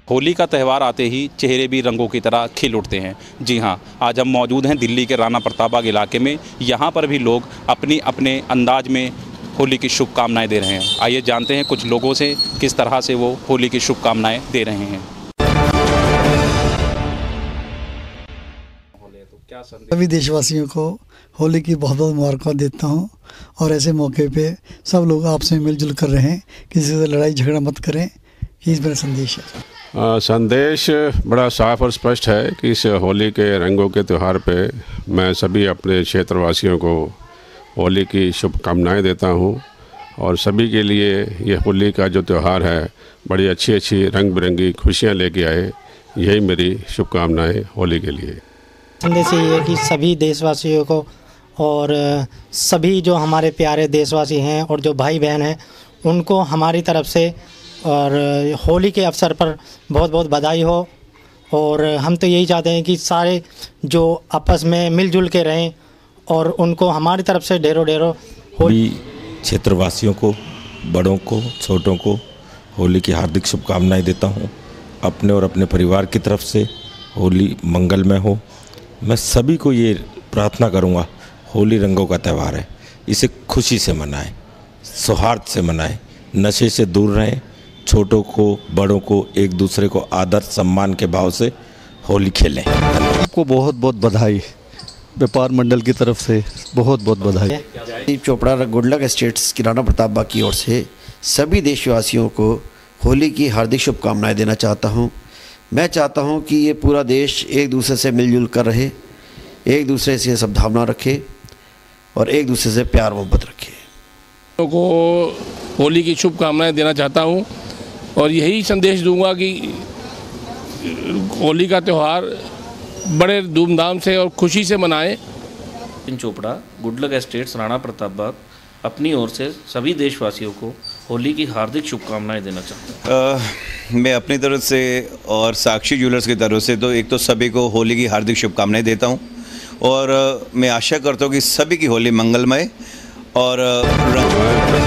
होली का त्यौहार आते ही चेहरे भी रंगों की तरह खिल उठते हैं। जी हाँ, आज हम मौजूद हैं दिल्ली के राणा प्रतापबाग इलाके में। यहाँ पर भी लोग अपनी अपने अंदाज में होली की शुभकामनाएं दे रहे हैं। आइए जानते हैं कुछ लोगों से किस तरह से वो होली की शुभकामनाएं दे रहे हैं। सभी देशवासियों को होली की बहुत बहुत मुबारकबाद देता हूँ और ऐसे मौके पे सब लोग आपस में मिलजुल कर रहें, किसी से लड़ाई झगड़ा मत करें, ये मेरा संदेश है। संदेश बड़ा साफ और स्पष्ट है कि इस होली के रंगों के त्यौहार पे मैं सभी अपने क्षेत्रवासियों को होली की शुभकामनाएं देता हूं और सभी के लिए ये होली का जो त्यौहार है बड़ी अच्छी अच्छी रंग बिरंगी खुशियां लेके आए। यही मेरी शुभकामनाएं होली के लिए। संदेश ये है कि सभी देशवासियों को और सभी जो हमारे प्यारे देशवासी हैं और जो भाई बहन हैं उनको हमारी तरफ से और होली के अवसर पर बहुत बहुत बधाई हो। और हम तो यही चाहते हैं कि सारे जो आपस में मिलजुल के रहें और उनको हमारी तरफ से ढेरों ढेरों होली क्षेत्रवासियों को, बड़ों को, छोटों को होली की हार्दिक शुभकामनाएं देता हूं। अपने और अपने परिवार की तरफ से होली मंगलमय हो। मैं सभी को ये प्रार्थना करूंगा, होली रंगों का त्यौहार है, इसे खुशी से मनाएं, सौहार्द से मनाएं, नशे से दूर रहें, छोटों को बड़ों को एक दूसरे को आदर सम्मान के भाव से होली खेलें। आपको बहुत बहुत बधाई, व्यापार मंडल की तरफ से बहुत बहुत बधाई। दीप चोपड़ा, गुडलक एस्टेट्स की राणा प्रतापबाग की ओर से सभी देशवासियों को होली की हार्दिक शुभकामनाएं देना चाहता हूं। मैं चाहता हूं कि ये पूरा देश एक दूसरे से मिलजुल कर रहे, एक दूसरे से सद्भावना रखे और एक दूसरे से प्यार मोहब्बत रखे। लोगों को होली की शुभकामनाएं देना चाहता हूं और यही संदेश दूंगा कि होली का त्यौहार बड़े धूमधाम से और खुशी से मनाएं। दीप चोपड़ा, गुडलक एस्टेट्स, राणा प्रतापबाग अपनी ओर से सभी देशवासियों को होली की हार्दिक शुभकामनाएं देना चाहता हूँ। मैं अपनी तरफ से और साक्षी ज्वेलर्स की तरफ से तो एक तो सभी को होली की हार्दिक शुभकामनाएं देता हूँ और मैं आशा करता हूँ कि सभी की होली मंगलमय और